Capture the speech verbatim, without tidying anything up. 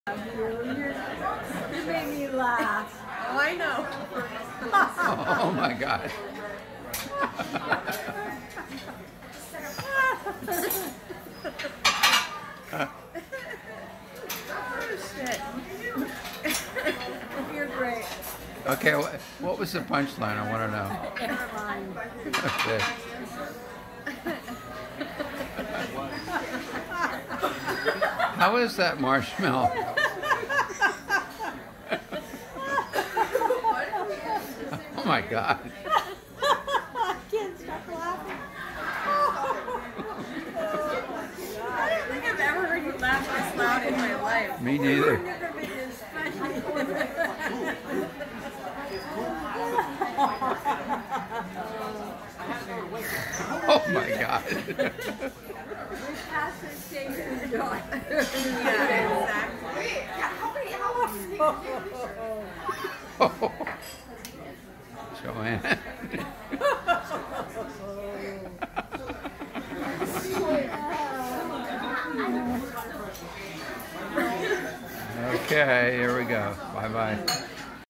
You made me laugh. Oh, I know. Oh my God. Oh, shit. You're great. Okay, what, what was the punchline? I want to know. Never mind. Okay. How is that marshmallow? Oh my God. I can't stop laughing. I don't think I've ever heard you laugh this loud in my life. Me neither. You've never been this funny. Oh my God. We passed the stage of joy. Yeah, exactly. Oh. Joanne. Okay, here we go. Bye bye.